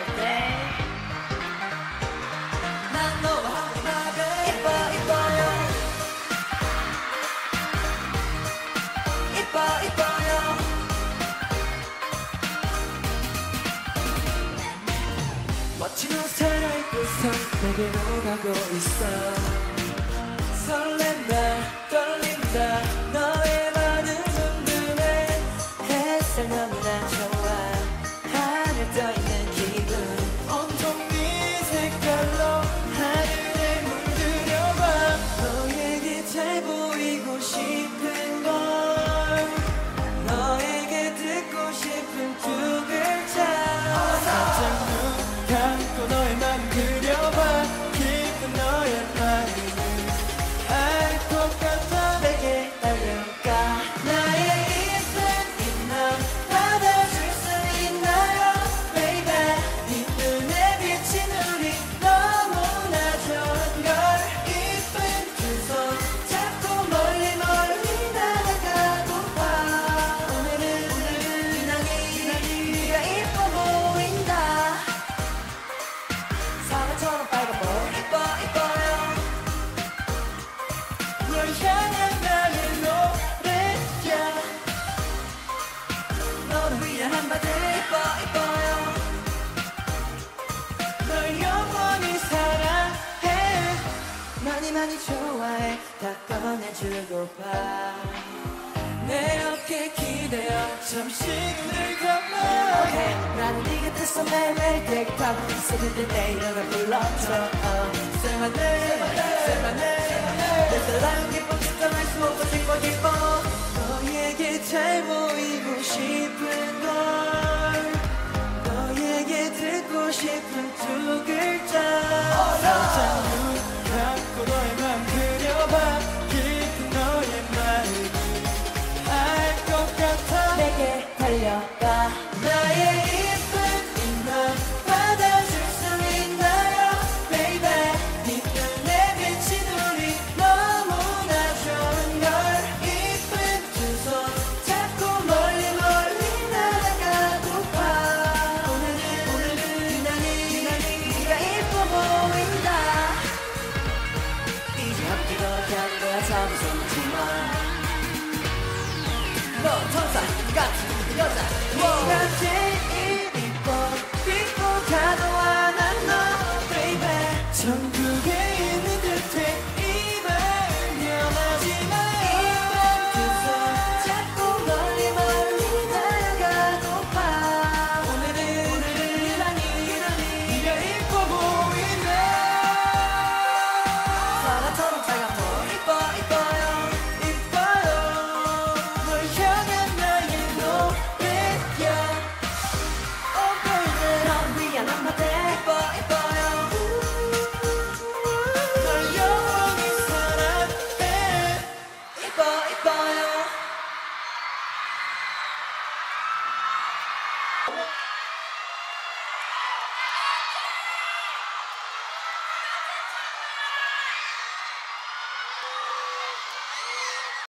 birthday. 난 너와 함께 my baby. 이뻐요. 이뻐요. 멋진 옷 갈아입고서 내게로 가고 있어. 설렌다 떨린다 너의 많은 눈물에 햇살 너무나 좋아. 하늘 떠있는 기분 온통 네 색깔로 하늘에 물들여봐. 너에게 잘 보이고 싶은 걸 너에게 듣고 싶은 두 글자. 살짝 눈 감고 너의 맘 그려봐. 깊은 너의 마음을 알 것 같아. 내게 달려가. 나의 이쁜 이 맘 받아줄 수 있나요 baby. 네 눈에 비친 우리 너무나 좋은 걸. 이쁜 두 손 잡고 멀리 날아가고파. 오늘은 유난히 네가 이뻐 보인다. 사과처럼 빨간 볼 이뻐요. 널 향한 나의 노래야. 너를 위한 한마디 이뻐요. 널 영원히 사랑해. 많이 좋아해. 다 꺼내주고파. 내 어깨 기대어 잠시 눈을 감아. okay. 나는 네 곁에서 매일매일 계획하고 있어. 근데 내 이름을 불러줘. Say my name. 내 사랑 기쁨 측정할 수 없어. 기뻐 너에게 잘 보이고 싶은 걸 너에게 듣고 싶은 두 글자. 살짝 눈 감고 너의 맘 그려봐. 깊은 너의 마음을 알 것 같아. 내게 달려가. 나의 이쁜 이 맘 받아줄 수 있나요 baby. 네 눈에 비친 우리 너무나 좋은 걸. 이쁜 두 손 잡고 멀리 날아가고파. 오늘은 유난히 네가 이뻐 보인다. 이제 함께 걸어가는 거야. 잠시만 너 천사 같은 여자. 네가 제일 이뻐 가도 안한 너 baby. 천국에 있는 듯해 이 말 변하지만. 이쁜 두 손 잡고 멀리 날아가고파. 오늘은 유난히 네가 이뻐 보인다. 사과처럼 빨간 볼 이뻐요. 널 향한 나의 노래야. Oh baby. 널 위한 한마디 이뻐요. 널 영원히 사랑해. 이뻐요.